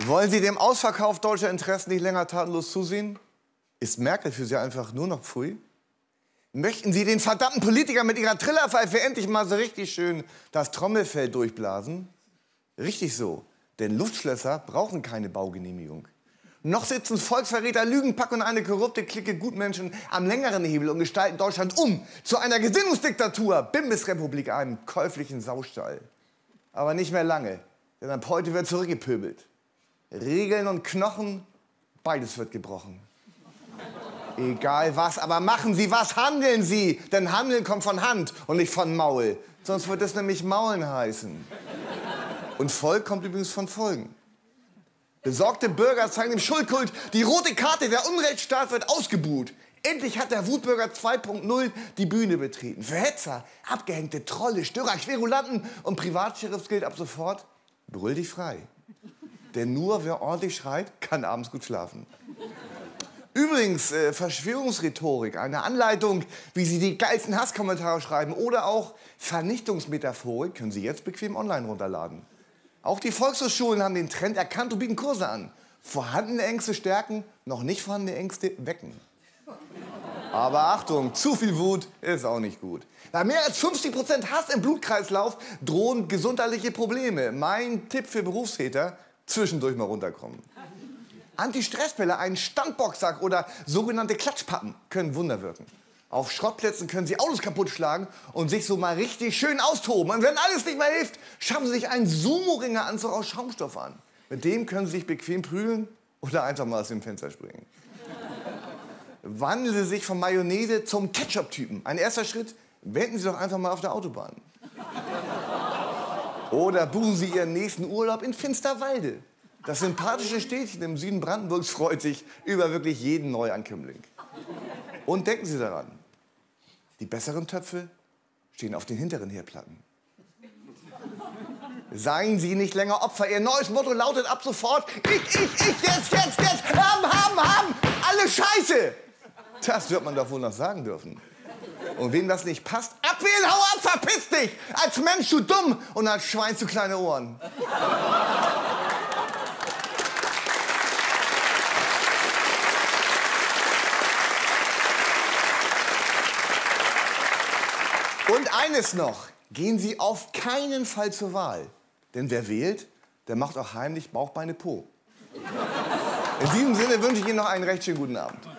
Wollen Sie dem Ausverkauf deutscher Interessen nicht länger tatenlos zusehen? Ist Merkel für Sie einfach nur noch Pfui? Möchten Sie den verdammten Politiker mit Ihrer Trillerpfeife endlich mal so richtig schön das Trommelfell durchblasen? Richtig so, denn Luftschlösser brauchen keine Baugenehmigung. Noch sitzen Volksverräter, Lügenpack und eine korrupte Clique Gutmenschen am längeren Hebel und gestalten Deutschland zu einer Gesinnungsdiktatur, Bimbisrepublik, einem käuflichen Saustall. Aber nicht mehr lange, denn ab heute wird zurückgepöbelt. Regeln und Knochen, beides wird gebrochen. Egal was, aber machen Sie was, handeln Sie! Denn Handeln kommt von Hand und nicht von Maul. Sonst wird es nämlich Maulen heißen. Und Volk kommt übrigens von Folgen. Besorgte Bürger zeigen dem Schuldkult, die rote Karte, der Unrechtsstaat wird ausgebuht. Endlich hat der Wutbürger 2.0 die Bühne betreten. Für Hetzer, abgehängte Trolle, Störer, Querulanten und Privatsheriffs gilt ab sofort: brüll dich frei. Denn nur wer ordentlich schreit, kann abends gut schlafen. Übrigens, Verschwörungsrhetorik, eine Anleitung, wie Sie die geilsten Hasskommentare schreiben oder auch Vernichtungsmetaphorik, können Sie jetzt bequem online runterladen. Auch die Volkshochschulen haben den Trend erkannt und bieten Kurse an. Vorhandene Ängste stärken, noch nicht vorhandene Ängste wecken. Aber Achtung, zu viel Wut ist auch nicht gut. Bei mehr als 50% Hass im Blutkreislauf drohen gesundheitliche Probleme. Mein Tipp für Berufstäter: zwischendurch mal runterkommen. Anti-Stressbälle, einen Standboxsack oder sogenannte Klatschpappen können Wunder wirken. Auf Schrottplätzen können Sie Autos kaputt schlagen und sich so mal richtig schön austoben. Und wenn alles nicht mehr hilft, schaffen Sie sich einen Sumo-Ringer-Anzug aus Schaumstoff an. Mit dem können Sie sich bequem prügeln oder einfach mal aus dem Fenster springen. Wandeln Sie sich von Mayonnaise zum Ketchup-Typen. Ein erster Schritt: wenden Sie doch einfach mal auf der Autobahn. Oder buchen Sie Ihren nächsten Urlaub in Finsterwalde. Das sympathische Städtchen im Süden Brandenburgs freut sich über wirklich jeden Neuankömmling. Und denken Sie daran, die besseren Töpfe stehen auf den hinteren Herdplatten. Seien Sie nicht länger Opfer. Ihr neues Motto lautet ab sofort: ich, jetzt, haben, alle Scheiße. Das wird man doch wohl noch sagen dürfen. Und wem das nicht passt, abwählen, hau ab, verpiss dich! Als Mensch zu dumm und als Schwein zu kleine Ohren. Und eines noch: gehen Sie auf keinen Fall zur Wahl. Denn wer wählt, der macht auch heimlich Bauch, Beine, Po. In diesem Sinne wünsche ich Ihnen noch einen recht schönen guten Abend.